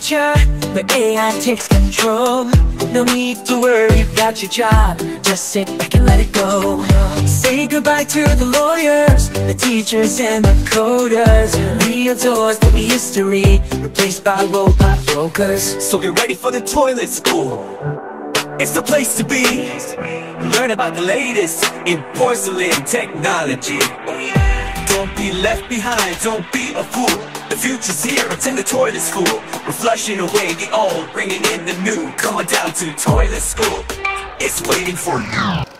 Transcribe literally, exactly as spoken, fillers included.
future where A I takes control. No need to worry about your job, just sit back and let it go. Say goodbye to the lawyers, the teachers and the coders. Realtors will be history, replaced by robot brokers. So get ready for the toilet school. It's the place to be. Learn about the latest in porcelain technology. Don't be left behind, don't be a fool. The future's here, attend the toilet school. We're flushing away the old, bringing in the new. Come on down to toilet school, it's waiting for you.